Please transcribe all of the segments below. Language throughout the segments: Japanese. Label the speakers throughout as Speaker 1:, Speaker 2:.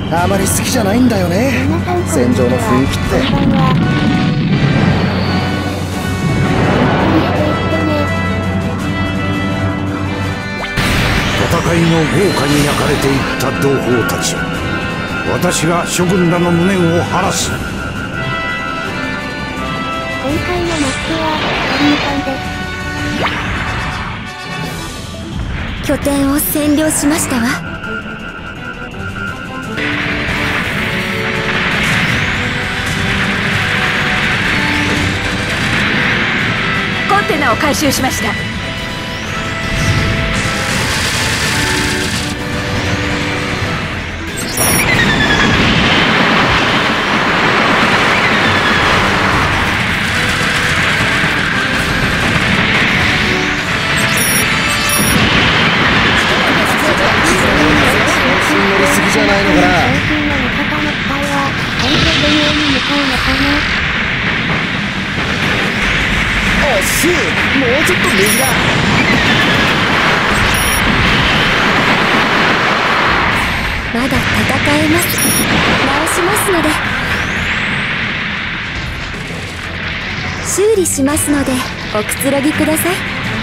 Speaker 1: あまり好きじゃないんだよね、戦場の雰囲気って。
Speaker 2: 戦いの豪華に焼かれていった同胞たち、私が諸軍らの無念を晴らす。今
Speaker 3: 回のマッチは2回です。拠点を占領しましたわ。
Speaker 4: コンテナを回収しました。
Speaker 1: じゃないのかな。惜しい、もうちょっと右だ。
Speaker 3: まだ戦えます。直しますので。修理しますのでおくつろぎください。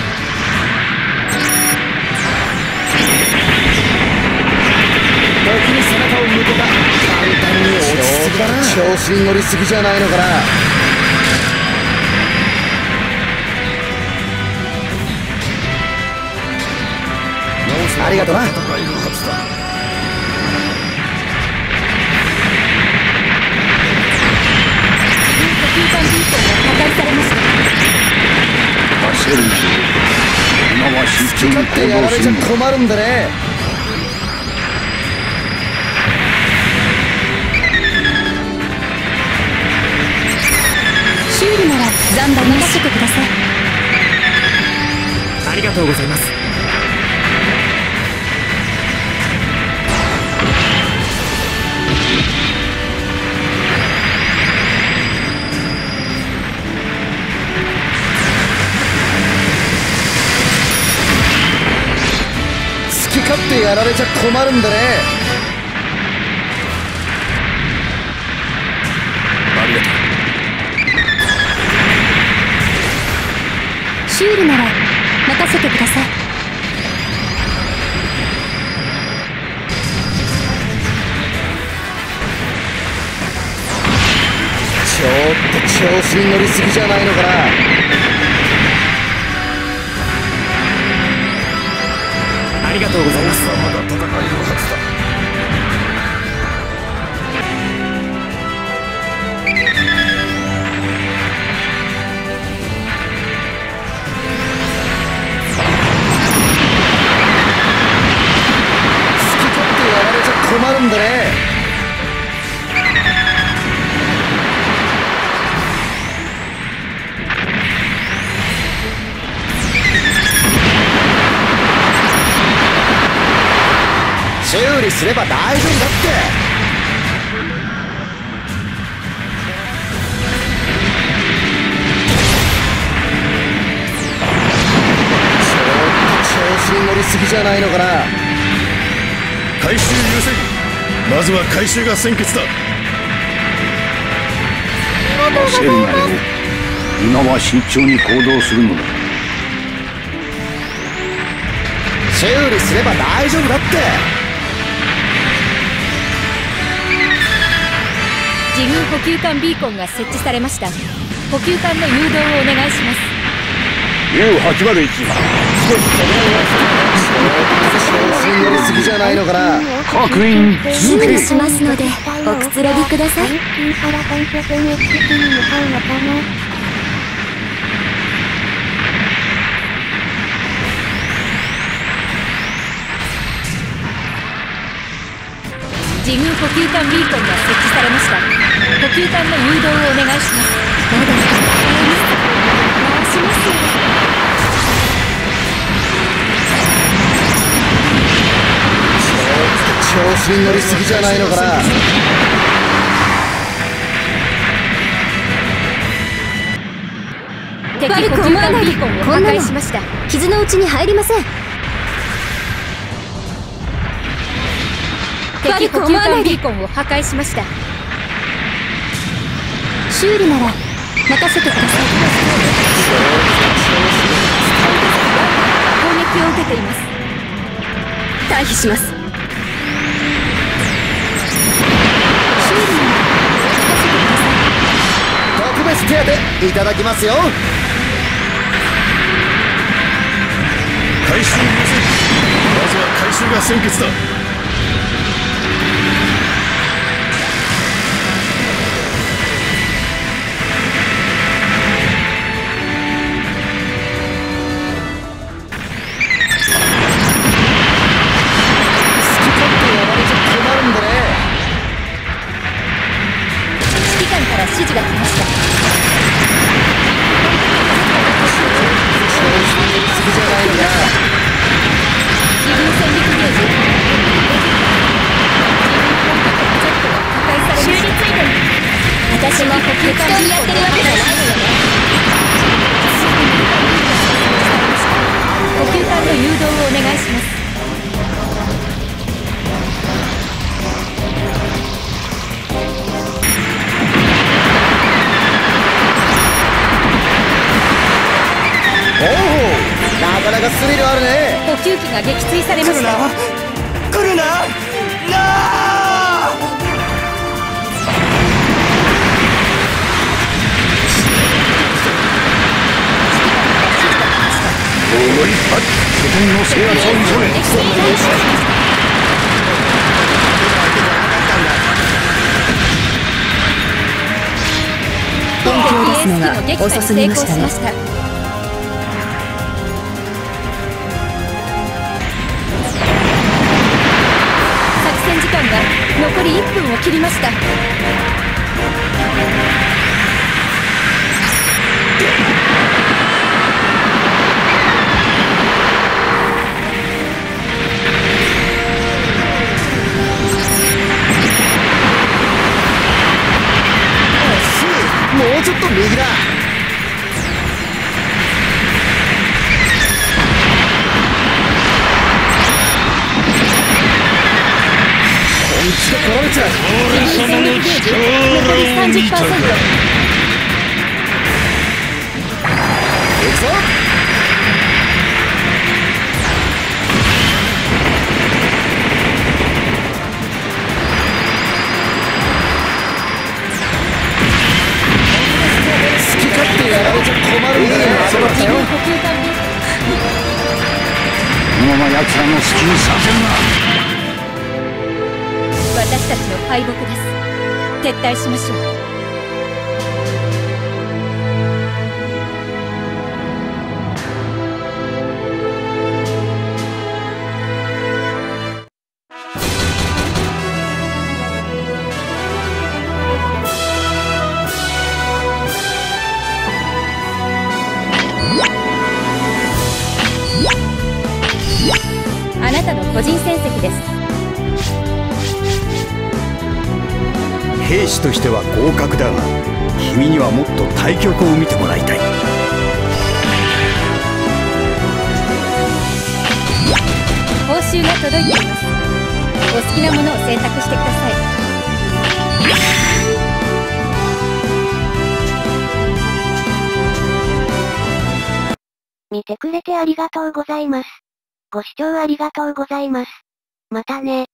Speaker 1: 敵に背中を向けた。簡単に落ち着きだな。調子に乗りすぎじゃないのかな。ありがとな。好き勝手やられちゃ困るんでね。
Speaker 3: 修理なら残場任せてください。
Speaker 5: ありがとうございます。
Speaker 1: 好き勝手やられちゃ困るんでね。
Speaker 5: ありがとう。
Speaker 3: 修理なら任せてください。
Speaker 1: ちょっと調子に乗りすぎじゃないのかな。
Speaker 5: ありがとうございます。
Speaker 2: まだ戦えるはずだ。
Speaker 1: 困るんだね。修理すれば大丈夫だって。ちょっと調子に乗りすぎじゃないのかな。
Speaker 2: 回収優先。まずは回収が先決だ。焦るなよ。今は慎重に行動するのだ。
Speaker 1: 修理すれば大丈夫だって。
Speaker 4: 自軍補給艦ビーコンが設置されました。補給艦の誘導をお願いします。
Speaker 2: U801。
Speaker 1: 調子に乗りすぎじゃないのかな。
Speaker 2: 確認
Speaker 3: 修理しますのでおくつろぎください。
Speaker 4: 自軍補給艦ビーコンが設置されました。補給艦の誘導をお願いします。
Speaker 3: まだ戦えます。直しますよ。
Speaker 1: 調子に乗りすぎじゃないのかな。
Speaker 4: 敵補給艦ビーコンを破壊しました。
Speaker 3: 傷のうちに入りません。
Speaker 4: 敵補給艦ビーコンを破壊しました。
Speaker 3: 修理なら任せてください。
Speaker 4: 攻撃を受けています。
Speaker 3: 退避します。
Speaker 1: 特別手当いただきますよ。
Speaker 5: 回収優先。まずは回収が先決だ。
Speaker 4: 指揮官から指示が来ました。
Speaker 1: 次じゃないのか。
Speaker 4: 自分戦力ゲージジェットが破壊されました。修理ついてる。
Speaker 3: 私も適当にやってるわけじゃないのよね。
Speaker 4: 補給艦の誘導をお願いします。
Speaker 1: おお、なかなかスリルあるね。
Speaker 4: 補給機が撃墜されました。
Speaker 5: 来るななあ。
Speaker 2: おいは拠点の制圧を急げ。
Speaker 3: 本気を出すのが遅すぎましたね。
Speaker 4: 作戦時間が残り1分を切りました。
Speaker 1: もうちょっと右だ。本気で取られちゃう。
Speaker 4: 自分戦力ゲージ残り 30%。
Speaker 1: 行くぞ。好き勝手やられちゃ困るんだね。
Speaker 4: 自分補給艦ビー
Speaker 2: このまま奴らの好きにさせるな。
Speaker 4: 私たちの敗北です。撤退しましょう。あなたの個人戦績です。
Speaker 2: 兵士としては合格だが、君にはもっと対局を見てもらいたい。
Speaker 4: 報酬が届いています。お好きなものを選択してください。
Speaker 6: 見てくれてありがとうございます。ご視聴ありがとうございます。またね。